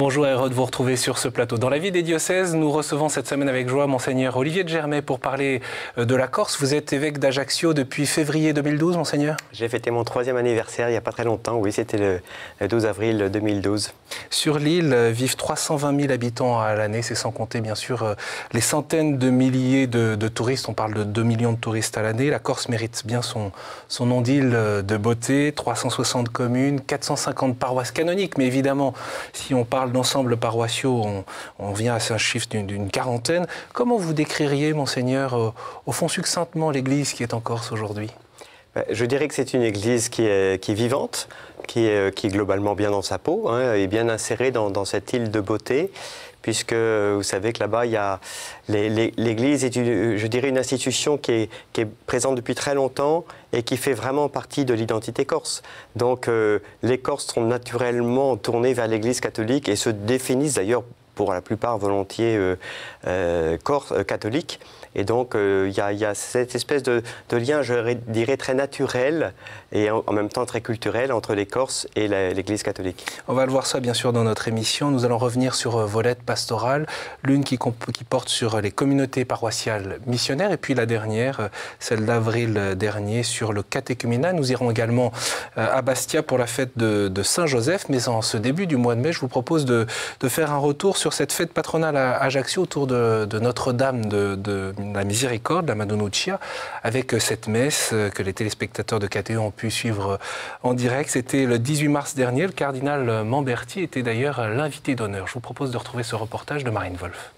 Bonjour et heureux de vous retrouver sur ce plateau. Dans la vie des diocèses, nous recevons cette semaine avec joie Monseigneur Olivier de Germay pour parler de la Corse. Vous êtes évêque d'Ajaccio depuis février 2012, Monseigneur? J'ai fêté mon 3e anniversaire il n'y a pas très longtemps, oui, c'était le 12 avril 2012. Sur l'île vivent 320 000 habitants à l'année, c'est sans compter bien sûr les centaines de milliers de touristes. On parle de 2 millions de touristes à l'année. La Corse mérite bien son nom d'île de beauté, 360 communes, 450 paroisses canoniques, mais évidemment, si on parle d'ensemble paroissiaux, on vient à un chiffre d'une quarantaine. Comment vous décririez, Monseigneur, au fond succinctement l'Église qui est en Corse aujourd'hui? Je dirais que c'est une Église qui est vivante, qui est globalement bien dans sa peau, hein, et bien insérée dans cette île de beauté, puisque vous savez que là-bas, il y a l'Église est, je dirais, une institution qui est présente depuis très longtemps et qui fait vraiment partie de l'identité corse. Donc les Corses sont naturellement tournés vers l'Église catholique et se définissent d'ailleurs pour la plupart volontiers catholiques. Et donc, il y a cette espèce de lien, je dirais, très naturel et en même temps très culturel entre les Corses et l'Église catholique. On va le voir ça, bien sûr, dans notre émission. Nous allons revenir sur vos lettres pastorales, l'une qui porte sur les communautés paroissiales missionnaires, et puis la dernière, celle d'avril dernier, sur le catéchuménat. Nous irons également à Bastia pour la fête de Saint-Joseph, mais en ce début du mois de mai, je vous propose de faire un retour sur cette fête patronale à Ajaccio autour de Notre-Dame de la Miséricorde, la Madonnaccia, avec cette messe que les téléspectateurs de KTE ont pu suivre en direct. C'était le 18 mars dernier. Le cardinal Mamberti était d'ailleurs l'invité d'honneur. Je vous propose de retrouver ce reportage de Marine Wolf.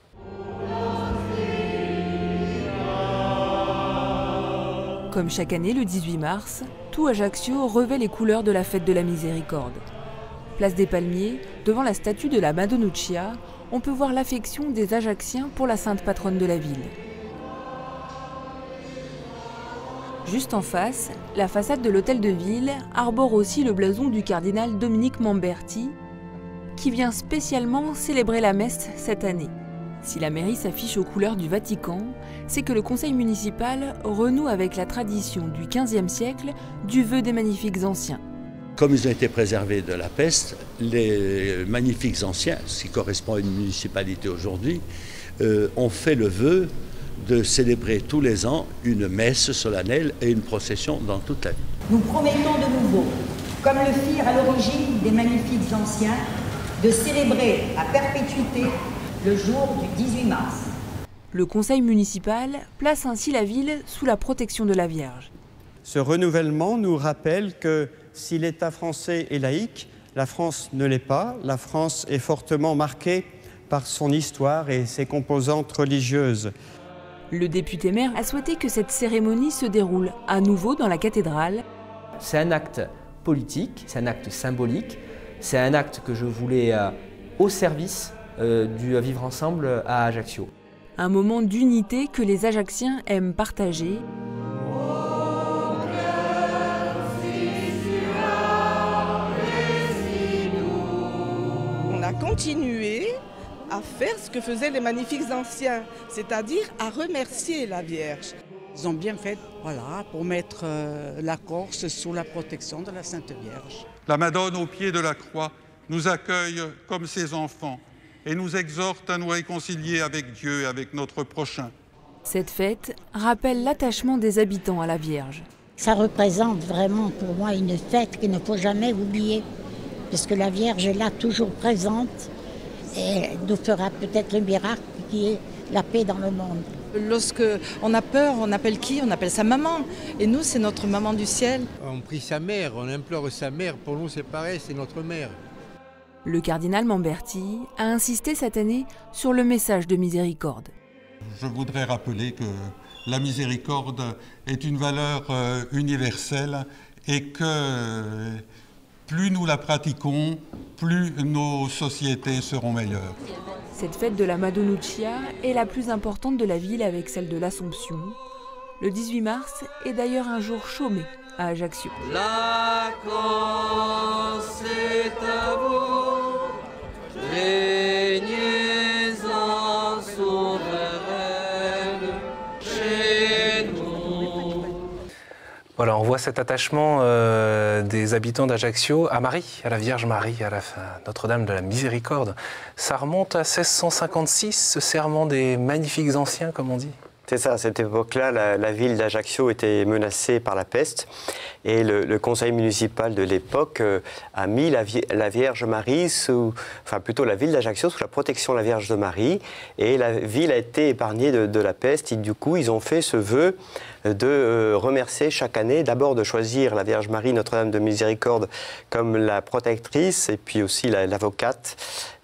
Comme chaque année, le 18 mars, tout Ajaccio revêt les couleurs de la fête de la Miséricorde. Place des Palmiers, devant la statue de la Madonnaccia, on peut voir l'affection des Ajacciens pour la sainte patronne de la ville. Juste en face, la façade de l'hôtel de ville arbore aussi le blason du cardinal Dominique Mamberti, qui vient spécialement célébrer la messe cette année. Si la mairie s'affiche aux couleurs du Vatican, c'est que le conseil municipal renoue avec la tradition du XVe siècle du vœu des magnifiques anciens. Comme ils ont été préservés de la peste, les magnifiques anciens, ce qui correspond à une municipalité aujourd'hui, ont fait le vœu de célébrer tous les ans une messe solennelle et une procession dans toute la ville. Nous promettons de nouveau, comme le firent à l'origine des magnifiques anciens, de célébrer à perpétuité le jour du 18 mars. Le conseil municipal place ainsi la ville sous la protection de la Vierge. Ce renouvellement nous rappelle que si l'État français est laïque, la France ne l'est pas. La France est fortement marquée par son histoire et ses composantes religieuses. Le député-maire a souhaité que cette cérémonie se déroule à nouveau dans la cathédrale. C'est un acte politique, c'est un acte symbolique, c'est un acte que je voulais au service du vivre ensemble à Ajaccio. Un moment d'unité que les Ajacciens aiment partager. On a continué à faire ce que faisaient les magnifiques anciens, c'est-à-dire à remercier la Vierge. Ils ont bien fait, voilà, pour mettre la Corse sous la protection de la Sainte Vierge. La Madone au pied de la croix nous accueille comme ses enfants et nous exhorte à nous réconcilier avec Dieu et avec notre prochain. Cette fête rappelle l'attachement des habitants à la Vierge. Ça représente vraiment pour moi une fête qu'il ne faut jamais oublier, parce que la Vierge est là toujours présente. Et nous fera peut-être le miracle qui est la paix dans le monde. Lorsque on a peur, on appelle qui? On appelle sa maman. Et nous, c'est notre maman du ciel. On prie sa mère, on implore sa mère. Pour nous, c'est pareil, c'est notre mère. Le cardinal Mamberti a insisté cette année sur le message de miséricorde. Je voudrais rappeler que la miséricorde est une valeur universelle et que plus nous la pratiquons, plus nos sociétés seront meilleures. Cette fête de la Madonnaccia est la plus importante de la ville avec celle de l'Assomption. Le 18 mars est d'ailleurs un jour chômé à Ajaccio. La Corse est à vous, régnez en souveraine chez nous. Voilà, on voit cet attachement des habitants d'Ajaccio à Marie, à la Vierge Marie, à Notre-Dame de la Miséricorde. Ça remonte à 1656, ce serment des magnifiques anciens, comme on dit. C'est ça, à cette époque-là, la ville d'Ajaccio était menacée par la peste et le conseil municipal de l'époque a mis la Vierge Marie enfin plutôt la ville d'Ajaccio sous la protection de la Vierge de Marie, et la ville a été épargnée de la peste, et du coup ils ont fait ce vœu de remercier chaque année, d'abord de choisir la Vierge Marie, Notre-Dame de Miséricorde, comme la protectrice et puis aussi l'avocate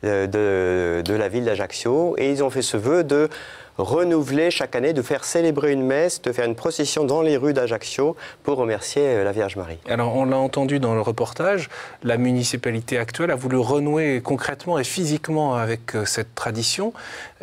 de la ville d'Ajaccio, et ils ont fait ce vœu de renouveler chaque année, de faire célébrer une messe, de faire une procession dans les rues d'Ajaccio pour remercier la Vierge Marie. Alors on l'a entendu dans le reportage, la municipalité actuelle a voulu renouer concrètement et physiquement avec cette tradition.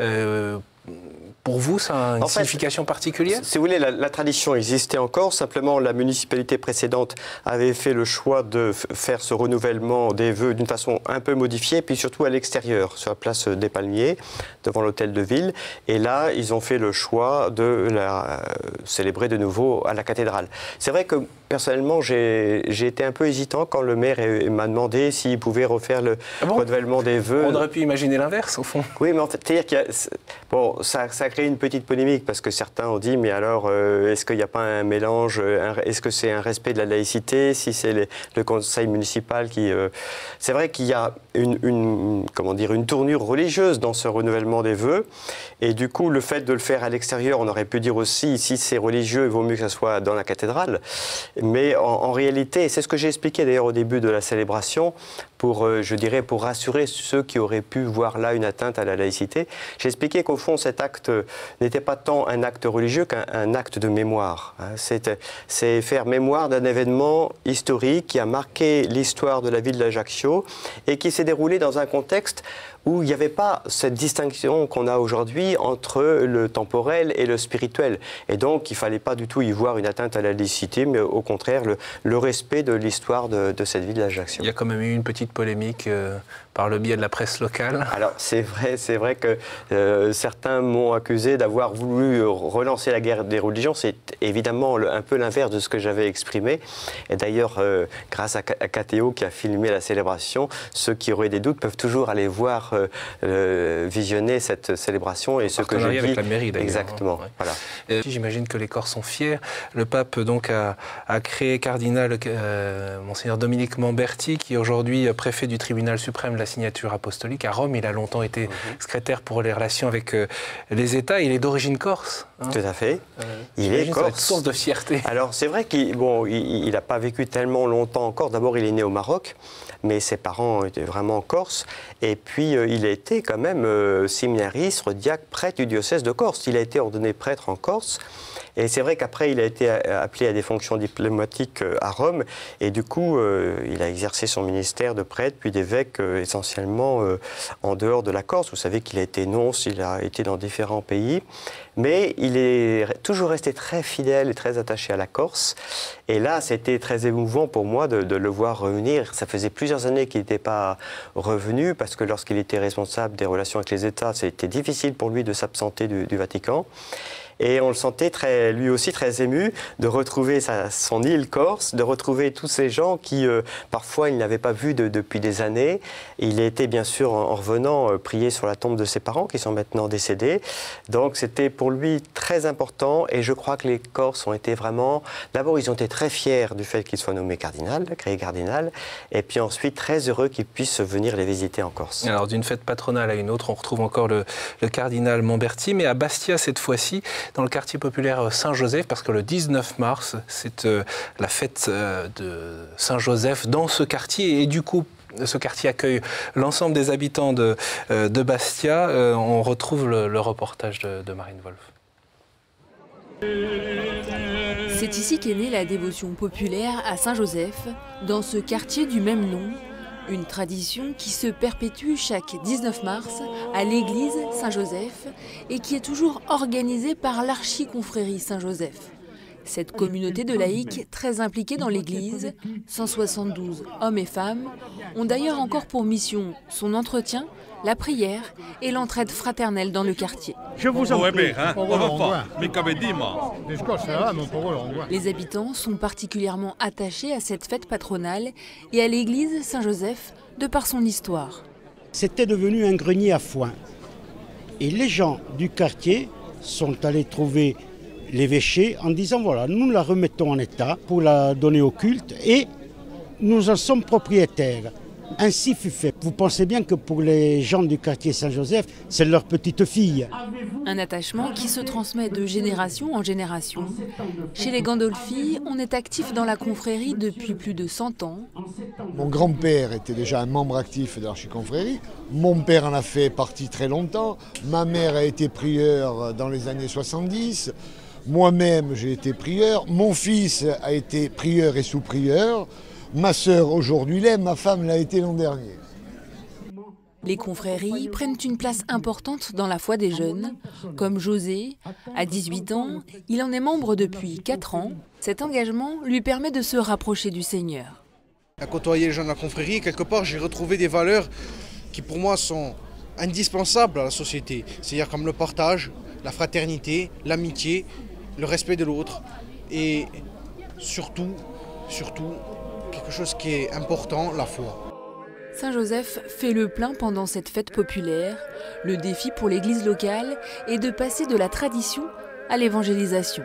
Pour vous, ça a une signification particulière? Si vous voulez, la tradition existait encore, simplement la municipalité précédente avait fait le choix de faire ce renouvellement des vœux d'une façon un peu modifiée, puis surtout à l'extérieur, sur la place des Palmiers, devant l'hôtel de ville. Et là, ils ont fait le choix de la célébrer de nouveau à la cathédrale. C'est vrai que personnellement, j'ai été un peu hésitant quand le maire m'a demandé s'il pouvait refaire le renouvellement des vœux. On aurait pu imaginer l'inverse, au fond. Oui, mais en fait, c'est-à-dire qu'il y a... Bon, ça a créé une petite polémique, parce que certains ont dit, mais alors, est-ce qu'il n'y a pas un mélange, est-ce que c'est un respect de la laïcité, si c'est le conseil municipal qui... C'est vrai qu'il y a comment dire, une tournure religieuse dans ce renouvellement des vœux, et du coup, le fait de le faire à l'extérieur, on aurait pu dire aussi, si c'est religieux, il vaut mieux que ça soit dans la cathédrale. Mais en réalité, c'est ce que j'ai expliqué d'ailleurs au début de la célébration, je dirais, pour rassurer ceux qui auraient pu voir là une atteinte à la laïcité, j'ai expliqué qu'au fond, cet acte n'était pas tant un acte religieux qu'un acte de mémoire. C'est faire mémoire d'un événement historique qui a marqué l'histoire de la ville d'Ajaccio et qui s'est déroulé dans un contexte où il n'y avait pas cette distinction qu'on a aujourd'hui entre le temporel et le spirituel. Et donc, il ne fallait pas du tout y voir une atteinte à la laïcité, mais au contraire, le respect de l'histoire de cette ville d'Ajaccio. Il y a quand même eu une petite polémique par le biais de la presse locale. Alors, c'est vrai que certains m'ont accusé d'avoir voulu relancer la guerre des religions. C'est évidemment un peu l'inverse de ce que j'avais exprimé. Et d'ailleurs, grâce à KTO qui a filmé la célébration, ceux qui auraient des doutes peuvent toujours aller voir visionner cette célébration et ce que j'ai dit avec la mairie d'ailleurs. Exactement. Ouais. Voilà. J'imagine que les Corses sont fiers. Le pape donc a créé cardinal monseigneur Dominique Mamberti, qui est aujourd'hui préfet du tribunal suprême de la signature apostolique à Rome. Il a longtemps été secrétaire pour les relations avec les États. Il est d'origine corse. Hein. Tout à fait. Il est corse. C'est une source de fierté. Alors c'est vrai qu'il n'a pas vécu tellement longtemps en Corse. D'abord, il est né au Maroc, mais ses parents étaient vraiment corses. Et puis, il a été quand même séminariste, diacre, prêtre du diocèse de Corse. Il a été ordonné prêtre en Corse. Et c'est vrai qu'après, il a été appelé à des fonctions diplomatiques à Rome. Et du coup, il a exercé son ministère de prêtre, puis d'évêque, essentiellement en dehors de la Corse. Vous savez qu'il a été nonce, il a été dans différents pays. Mais il est toujours resté très fidèle et très attaché à la Corse. Et là, c'était très émouvant pour moi de le voir revenir. Ça faisait plusieurs années qu'il n'était pas revenu, parce que lorsqu'il était responsable des relations avec les États, c'était difficile pour lui de s'absenter du Vatican. Et on le sentait lui aussi très ému de retrouver son île Corse, de retrouver tous ces gens qui, parfois, il n'avait pas vus depuis des années. Et il a été, bien sûr, en revenant, prier sur la tombe de ses parents, qui sont maintenant décédés. Donc, c'était pour lui très important. Et je crois que les Corses ont été vraiment... D'abord, ils ont été très fiers du fait qu'il soit nommé cardinal, créé cardinal. Et puis ensuite, très heureux qu'il puisse venir les visiter en Corse. Alors, d'une fête patronale à une autre, on retrouve encore le cardinal Mamberti, mais à Bastia cette fois-ci, dans le quartier populaire Saint-Joseph, parce que le 19 mars, c'est la fête de Saint-Joseph dans ce quartier, et du coup, ce quartier accueille l'ensemble des habitants de Bastia. On retrouve le reportage de Marine Wolf. C'est ici qu'est née la dévotion populaire à Saint-Joseph, dans ce quartier du même nom. Une tradition qui se perpétue chaque 19 mars à l'église Saint-Joseph et qui est toujours organisée par l'archiconfrérie Saint-Joseph. Cette communauté de laïcs, très impliquée dans l'Église, 172 hommes et femmes, ont d'ailleurs encore pour mission son entretien, la prière et l'entraide fraternelle dans le quartier. Je vous en prie. Les habitants sont particulièrement attachés à cette fête patronale et à l'église Saint-Joseph de par son histoire. C'était devenu un grenier à foin. Et les gens du quartier sont allés trouver l'évêché en disant voilà, nous la remettons en état pour la donner au culte et nous en sommes propriétaires. Ainsi fut fait. Vous pensez bien que pour les gens du quartier Saint-Joseph, c'est leur petite fille. Un attachement qui se transmet de génération en génération. Chez les Gandolfi, on est actif dans la confrérie depuis plus de 100 ans. Mon grand-père était déjà un membre actif de l'Archiconfrérie. Mon père en a fait partie très longtemps. Ma mère a été prieure dans les années 70. Moi-même, j'ai été prieur. Mon fils a été prieur et sous-prieur. Ma sœur aujourd'hui l'est, ma femme l'a été l'an dernier. Les confréries prennent une place importante dans la foi des jeunes, comme José. À 18 ans, il en est membre depuis 4 ans. Cet engagement lui permet de se rapprocher du Seigneur. À côtoyer les gens de la confrérie, quelque part, j'ai retrouvé des valeurs qui pour moi sont indispensables à la société. C'est-à-dire comme le partage, la fraternité, l'amitié, le respect de l'autre et surtout, quelque chose qui est important, la foi. Saint-Joseph fait le plein pendant cette fête populaire. Le défi pour l'église locale est de passer de la tradition à l'évangélisation.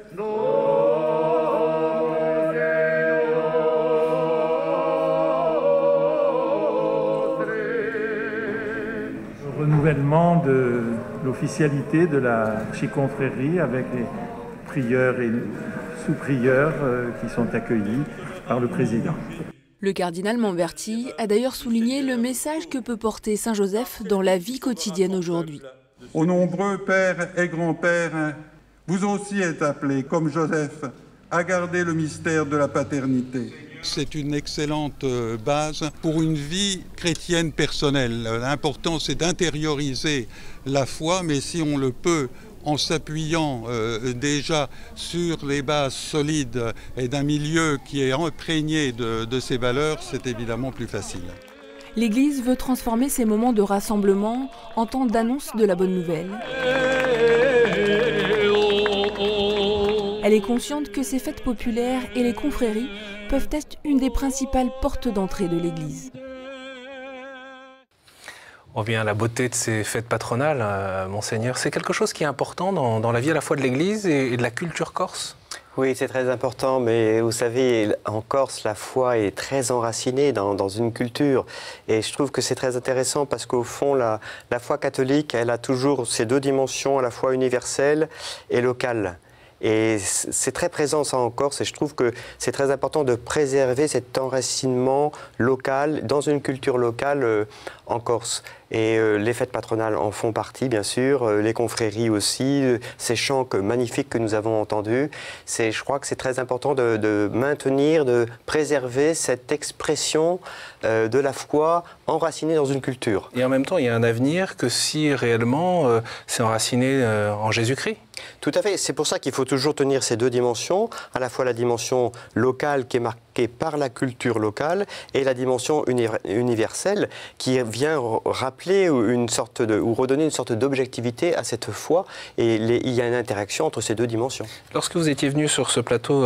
Le renouvellement de l'officialité de l'Archiconfrérie avec les prieurs et sous-prieurs qui sont accueillis par le président. Le cardinal Mamberti a d'ailleurs souligné le message que peut porter Saint-Joseph dans la vie quotidienne aujourd'hui. Aux nombreux pères et grands-pères, vous aussi êtes appelés, comme Joseph, à garder le mystère de la paternité. C'est une excellente base pour une vie chrétienne personnelle. L'important, c'est d'intérioriser la foi, mais si on le peut, en s'appuyant déjà sur les bases solides et d'un milieu qui est imprégné de ces valeurs, c'est évidemment plus facile. L'Église veut transformer ces moments de rassemblement en temps d'annonce de la bonne nouvelle. Elle est consciente que ces fêtes populaires et les confréries peuvent être une des principales portes d'entrée de l'Église. On revient à la beauté de ces fêtes patronales, Monseigneur. C'est quelque chose qui est important dans la vie à la fois de l'Église et de la culture corse? Oui, c'est très important, mais vous savez, en Corse, la foi est très enracinée dans une culture. Et je trouve que c'est très intéressant parce qu'au fond, la foi catholique, elle a toujours ces deux dimensions, à la fois universelle et locale. Et c'est très présent ça en Corse et je trouve que c'est très important de préserver cet enracinement local dans une culture locale en Corse. Et les fêtes patronales en font partie, bien sûr, les confréries aussi, ces chants magnifiques que nous avons entendus. Je crois que c'est très important de maintenir, de préserver cette expression de la foi enracinée dans une culture. Et en même temps, il y a un avenir que si réellement c'est enraciné en Jésus-Christ. Tout à fait, c'est pour ça qu'il faut toujours tenir ces deux dimensions, à la fois la dimension locale qui est marquée par la culture locale et la dimension universelle qui vient rappeler ou redonner une sorte d'objectivité à cette foi et il y a une interaction entre ces deux dimensions. Lorsque vous étiez venu sur ce plateau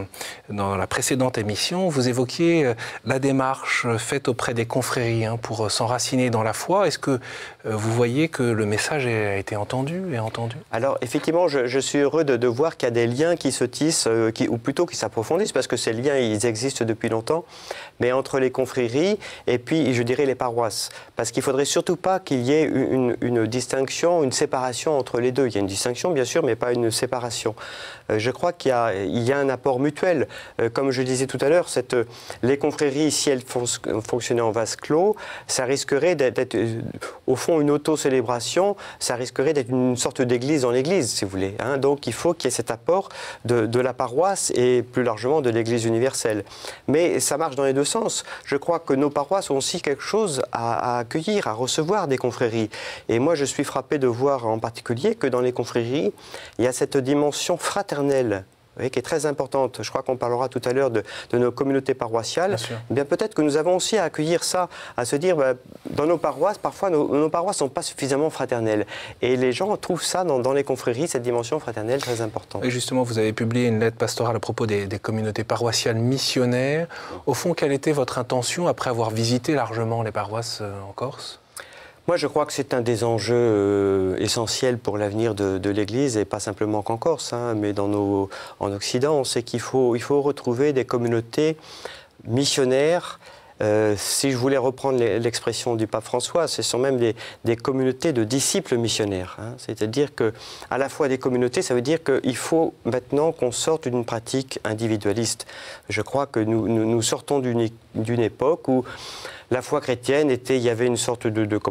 dans la précédente émission, vous évoquiez la démarche faite auprès des confréries pour s'enraciner dans la foi. Est-ce que vous voyez que le message a été entendu et entendu? Alors effectivement, je suis heureux de voir qu'il y a des liens qui se tissent, ou plutôt qui s'approfondissent, parce que ces liens, ils existent depuis longtemps, mais entre les confréries et puis, je dirais, les paroisses. Parce qu'il ne faudrait surtout pas qu'il y ait une distinction, une séparation entre les deux. Il y a une distinction, bien sûr, mais pas une séparation. Je crois qu'il y a un apport mutuel. Comme je disais tout à l'heure, les confréries, si elles fonctionnaient en vase clos, ça risquerait d'être, au fond, une auto-célébration, ça risquerait d'être une sorte d'église dans l'église, si vous voulez. Donc il faut qu'il y ait cet apport de la paroisse et plus largement de l'église universelle. Mais ça marche dans les deux sens. Je crois que nos paroisses ont aussi quelque chose à accueillir, à recevoir des confréries. Et moi, je suis frappé de voir en particulier que dans les confréries, il y a cette dimension fraternelle vous voyez, qui est très importante. Je crois qu'on parlera tout à l'heure de nos communautés paroissiales. Eh bien, peut-être que nous avons aussi à accueillir ça, à se dire, dans nos paroisses, parfois, nos paroisses ne sont pas suffisamment fraternelles. Et les gens trouvent ça dans les confréries, cette dimension fraternelle très importante. Et justement, vous avez publié une lettre pastorale à propos des communautés paroissiales missionnaires. Au fond, quelle était votre intention après avoir visité largement les paroisses en Corse ? Moi, je crois que c'est un des enjeux essentiels pour l'avenir de l'Église, et pas simplement qu'en Corse, hein, mais en Occident. C'est qu'il faut retrouver des communautés missionnaires. Si je voulais reprendre l'expression du pape François, ce sont même des communautés de disciples missionnaires. Hein. C'est-à-dire qu'à la fois des communautés, ça veut dire qu'il faut maintenant qu'on sorte d'une pratique individualiste. Je crois que nous sortons d'une époque où la foi chrétienne il y avait une sorte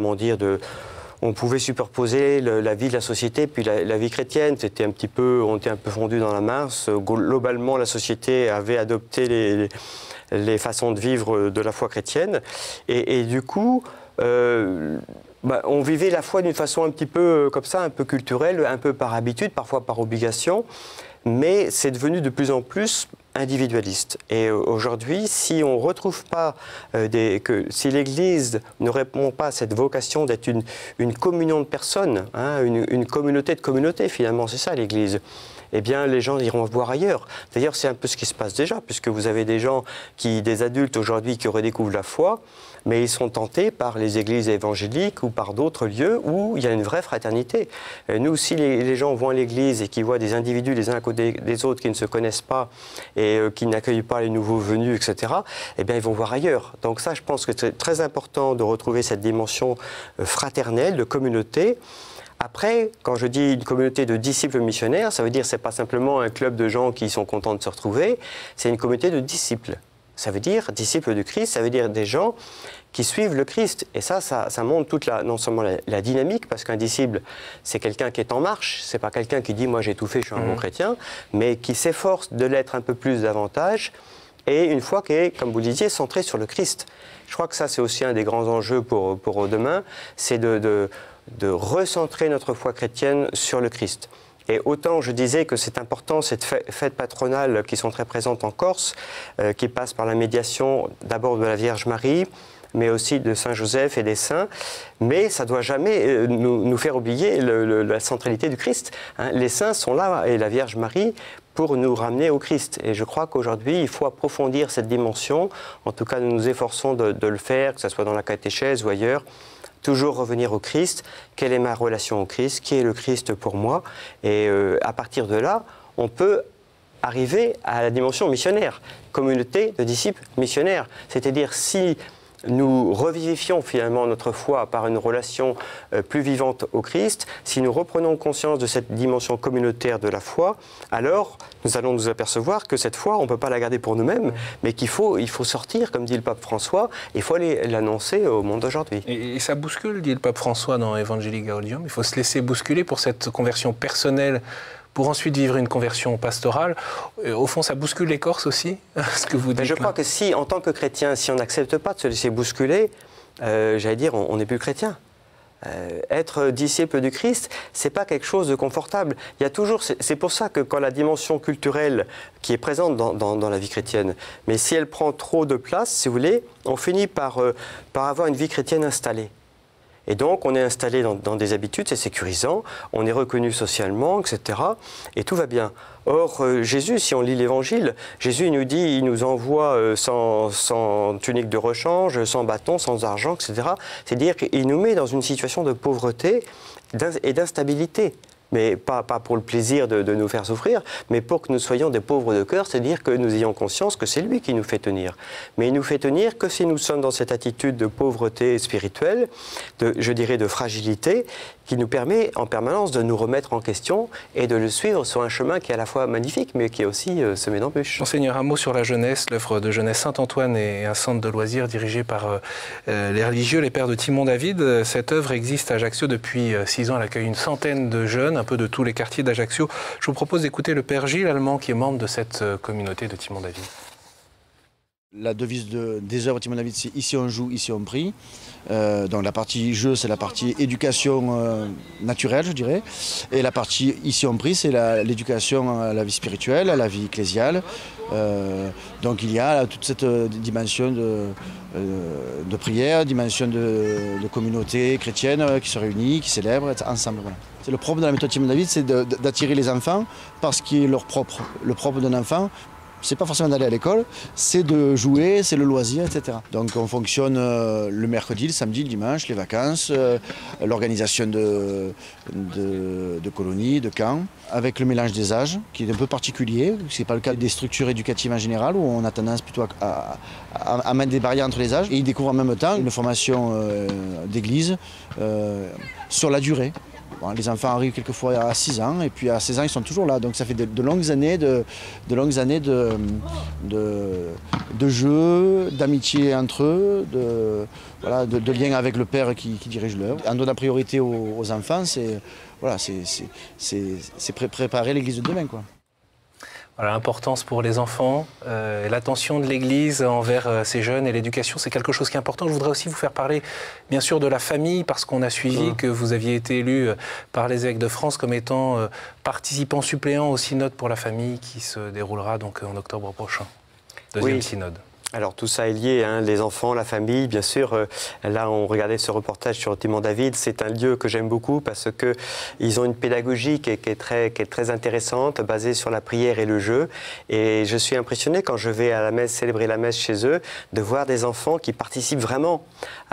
on pouvait superposer la vie de la société puis la vie chrétienne. On était un peu fondu dans la masse. Globalement, la société avait adopté les façons de vivre de la foi chrétienne. Et du coup, on vivait la foi d'une façon un petit peu comme ça, un peu culturelle, un peu par habitude, parfois par obligation. Mais c'est devenu de plus en plus individualiste. Et aujourd'hui, si on ne retrouve pas, si l'Église ne répond pas à cette vocation d'être une communion de personnes, hein, une communauté de communautés, finalement, c'est ça l'Église, eh bien, les gens iront voir ailleurs. D'ailleurs, c'est un peu ce qui se passe déjà, puisque vous avez des adultes aujourd'hui qui redécouvrent la foi, mais ils sont tentés par les églises évangéliques ou par d'autres lieux où il y a une vraie fraternité. Nous, si les gens vont à l'église et qu'ils voient des individus les uns à côté des autres qui ne se connaissent pas et qui n'accueillent pas les nouveaux venus, etc., eh bien, ils vont voir ailleurs. Donc ça, je pense que c'est très important de retrouver cette dimension fraternelle, de communauté. Après, quand je dis une communauté de disciples missionnaires, ça veut dire que ce n'est pas simplement un club de gens qui sont contents de se retrouver, c'est une communauté de disciples. Ça veut dire disciples du Christ, ça veut dire des gens qui suivent le Christ. Et ça montre non seulement la dynamique, parce qu'un disciple, c'est quelqu'un qui est en marche, c'est pas quelqu'un qui dit « moi j'ai tout fait, je suis un bon chrétien », mais qui s'efforce de l'être un peu plus davantage, et une fois qui est, comme vous le disiez, centré sur le Christ. Je crois que ça, c'est aussi un des grands enjeux pour demain, c'est de recentrer notre foi chrétienne sur le Christ. Et autant je disais que c'est important, cette fête patronale qui sont très présentes en Corse, qui passe par la médiation d'abord de la Vierge Marie, mais aussi de Saint Joseph et des saints, mais ça ne doit jamais nous faire oublier la centralité du Christ. Hein. Les saints sont là, et la Vierge Marie, pour nous ramener au Christ. Et je crois qu'aujourd'hui, il faut approfondir cette dimension. En tout cas, nous nous efforçons de le faire, que ce soit dans la catéchèse ou ailleurs. Toujours revenir au Christ. Quelle est ma relation au Christ? Qui est le Christ pour moi? Et à partir de là, on peut arriver à la dimension missionnaire. Communauté de disciples missionnaires. C'est-à-dire, si nous revivifions finalement notre foi par une relation plus vivante au Christ, si nous reprenons conscience de cette dimension communautaire de la foi, alors nous allons nous apercevoir que cette foi, on ne peut pas la garder pour nous-mêmes, mais il faut sortir, comme dit le pape François, il faut aller l'annoncer au monde d'aujourd'hui. Et ça bouscule, dit le pape François dans Evangelii Gaudium, il faut se laisser bousculer pour cette conversion personnelle, pour ensuite vivre une conversion pastorale. Au fond, ça bouscule les Corses aussi, ce que vous dites. Je crois que si, en tant que chrétien, si on n'accepte pas de se laisser bousculer, j'allais dire, on n'est plus chrétien. Être disciple du Christ, c'est pas quelque chose de confortable. Il y a toujours, c'est pour ça que quand la dimension culturelle qui est présente dans la vie chrétienne, mais si elle prend trop de place, si vous voulez, on finit par avoir une vie chrétienne installée. Et donc, on est installé dans des habitudes, c'est sécurisant, on est reconnu socialement, etc. Et tout va bien. Or, Jésus, si on lit l'Évangile, Jésus nous dit, il nous envoie sans tunique de rechange, sans bâton, sans argent, etc. C'est-à-dire qu'il nous met dans une situation de pauvreté et d'instabilité. Mais pas pour le plaisir de nous faire souffrir, mais pour que nous soyons des pauvres de cœur, c'est-à-dire que nous ayons conscience que c'est lui qui nous fait tenir. Mais il nous fait tenir que si nous sommes dans cette attitude de pauvreté spirituelle, je dirais de fragilité, qui nous permet en permanence de nous remettre en question et de le suivre sur un chemin qui est à la fois magnifique, mais qui est aussi semé d'embûches. Monseigneur, un mot sur la jeunesse. L'œuvre de jeunesse Saint-Antoine est un centre de loisirs dirigé par les religieux, les pères de Timon David. Cette œuvre existe à Ajaccio depuis 6 ans. Elle accueille une centaine de jeunes, un peu de tous les quartiers d'Ajaccio. Je vous propose d'écouter le père Gilles Allemand, qui est membre de cette communauté de Timon David. La devise des œuvres Timon David, c'est « Ici on joue, ici on prie ». Donc la partie jeu, c'est la partie éducation naturelle, je dirais. Et la partie ici on prie, c'est l'éducation à la vie spirituelle, à la vie ecclésiale. Donc il y a toute cette dimension de prière, dimension de communauté chrétienne qui se réunit, qui célèbre ensemble. Voilà. C'est le propre de la méthode Timon David, c'est d'attirer les enfants par ce qui est leur propre. Le propre d'un enfant, c'est pas forcément d'aller à l'école, c'est de jouer, c'est le loisir, etc. Donc on fonctionne le mercredi, le samedi, le dimanche, les vacances, l'organisation de colonies, de camps, avec le mélange des âges, qui est un peu particulier. Ce n'est pas le cas des structures éducatives en général, où on a tendance plutôt à mettre des barrières entre les âges. Et ils découvrent en même temps une formation d'église sur la durée. Bon, les enfants arrivent quelquefois à 6 ans et puis à 16 ans ils sont toujours là. Donc ça fait de longues années de jeux, d'amitié entre eux, de liens avec le père qui dirige l'œuvre. En donnant la priorité aux enfants, c'est préparer l'église de demain, quoi. Voilà, l'importance pour les enfants, l'attention de l'Église envers ces jeunes et l'éducation, c'est quelque chose qui est important. Je voudrais aussi vous faire parler, bien sûr, de la famille, parce qu'on a suivi que vous aviez été élu par les évêques de France comme étant participant suppléant au synode pour la famille qui se déroulera donc en octobre prochain. Deuxième synode. Alors tout ça est lié, hein, les enfants, la famille, bien sûr. Là, on regardait ce reportage sur Timon David. C'est un lieu que j'aime beaucoup parce qu'ils ont une pédagogie qui est très intéressante, basée sur la prière et le jeu. Et je suis impressionné quand je vais à la messe, célébrer la messe chez eux, de voir des enfants qui participent vraiment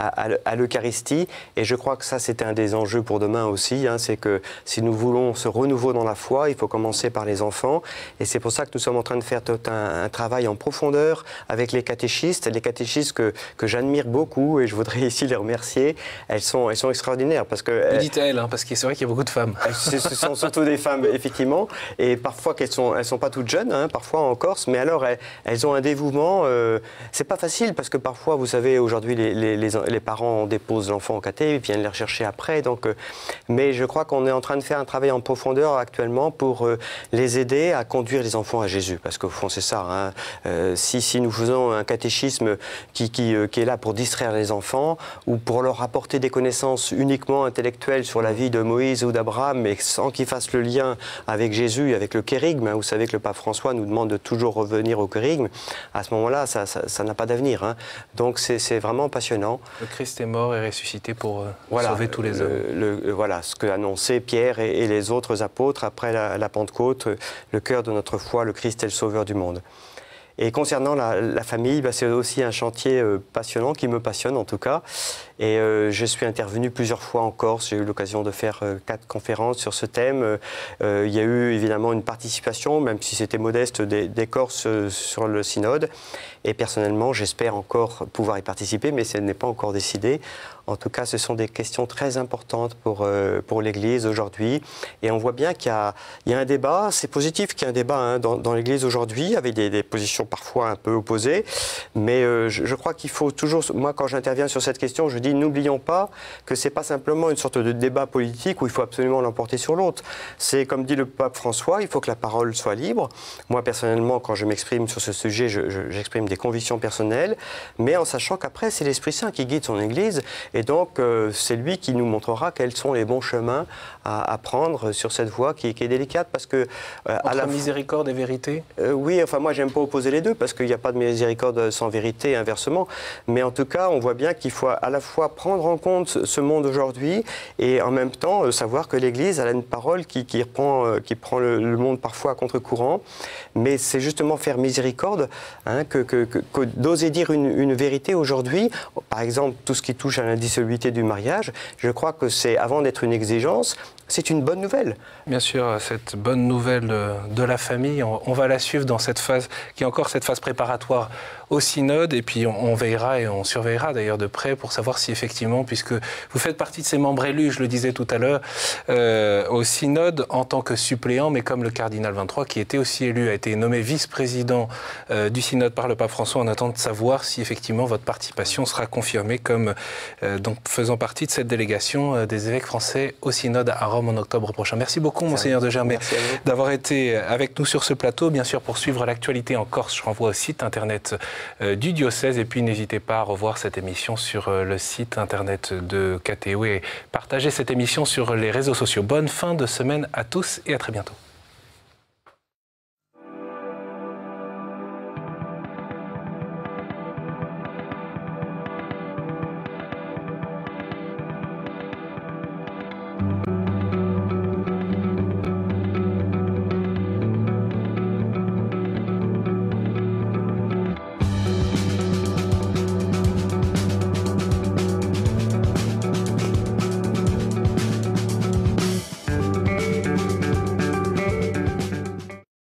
à l'Eucharistie. Et je crois que ça, c'est un des enjeux pour demain aussi. Hein, c'est que si nous voulons ce renouveau dans la foi, il faut commencer par les enfants. Et c'est pour ça que nous sommes en train de faire tout un travail en profondeur avec les catéchistes que j'admire beaucoup et je voudrais ici les remercier. Elles sont extraordinaires parce que... Vous dites elles, hein, parce que c'est vrai qu'il y a beaucoup de femmes. Ce sont surtout des femmes, effectivement, et parfois elles sont pas toutes jeunes, hein, parfois en Corse, mais alors elles ont un dévouement. C'est pas facile parce que parfois, vous savez, aujourd'hui les parents déposent l'enfant au caté et viennent les rechercher après. Donc, mais je crois qu'on est en train de faire un travail en profondeur actuellement pour les aider à conduire les enfants à Jésus, parce qu'au fond c'est ça. Hein. Si nous faisons un catéchisme qui est là pour distraire les enfants ou pour leur apporter des connaissances uniquement intellectuelles sur la vie de Moïse ou d'Abraham, mais sans qu'ils fassent le lien avec Jésus, avec le kérigme. Hein. Vous savez que le pape François nous demande de toujours revenir au kérigme. À ce moment-là, ça n'a pas d'avenir. Hein. Donc c'est vraiment passionnant. Le Christ est mort et ressuscité pour sauver tous les hommes. Voilà ce que annonçaient Pierre et les autres apôtres après la Pentecôte, le cœur de notre foi, le Christ est le sauveur du monde. Et concernant la famille, c'est aussi un chantier passionnant, qui me passionne en tout cas. Et je suis intervenu plusieurs fois en Corse. J'ai eu l'occasion de faire 4 conférences sur ce thème. Il y a eu évidemment une participation, même si c'était modeste, des Corses sur le synode. Et personnellement, j'espère encore pouvoir y participer, mais ce n'est pas encore décidé. En tout cas, ce sont des questions très importantes pour l'Église aujourd'hui. Et on voit bien qu'il y a un débat. C'est positif qu'il y ait un débat, hein, dans l'Église aujourd'hui, avec des positions parfois un peu opposées. Mais je crois qu'il faut toujours... Moi, quand j'interviens sur cette question, je dis, n'oublions pas que ce n'est pas simplement une sorte de débat politique où il faut absolument l'emporter sur l'autre. C'est, comme dit le pape François, il faut que la parole soit libre. Moi, personnellement, quand je m'exprime sur ce sujet, j'exprime des convictions personnelles, mais en sachant qu'après, c'est l'Esprit Saint qui guide son Église. Et donc, c'est lui qui nous montrera quels sont les bons chemins à prendre sur cette voie qui est délicate. Parce que, entre la miséricorde et vérité oui, enfin, moi, j'aime pas opposer les deux, parce qu'il n'y a pas de miséricorde sans vérité, inversement. Mais en tout cas, on voit bien qu'il faut à la fois prendre en compte ce monde aujourd'hui et en même temps savoir que l'Église a une parole qui prend le monde parfois à contre-courant. Mais c'est justement faire miséricorde, hein, que d'oser dire une vérité aujourd'hui. Par exemple, tout ce qui touche à l'indissolubilité du mariage, je crois que c'est, avant d'être une exigence, c'est une bonne nouvelle. Bien sûr, cette bonne nouvelle de la famille, on va la suivre dans cette phase, qui est encore cette phase préparatoire au synode, et puis on veillera et on surveillera d'ailleurs de près pour savoir si effectivement, puisque vous faites partie de ces membres élus, je le disais tout à l'heure, au synode en tant que suppléant, mais comme le cardinal 23 qui était aussi élu, a été nommé vice-président du synode par le pape François, on attend de savoir si effectivement votre participation sera confirmée comme donc faisant partie de cette délégation des évêques français au synode à Rome en octobre prochain. Merci beaucoup, Monseigneur de Germay, d'avoir été avec nous sur ce plateau, bien sûr pour suivre l'actualité en Corse. Corse. Je renvoie au site internet du diocèse. Et puis n'hésitez pas à revoir cette émission sur le site internet de KTO et partager cette émission sur les réseaux sociaux. Bonne fin de semaine à tous et à très bientôt.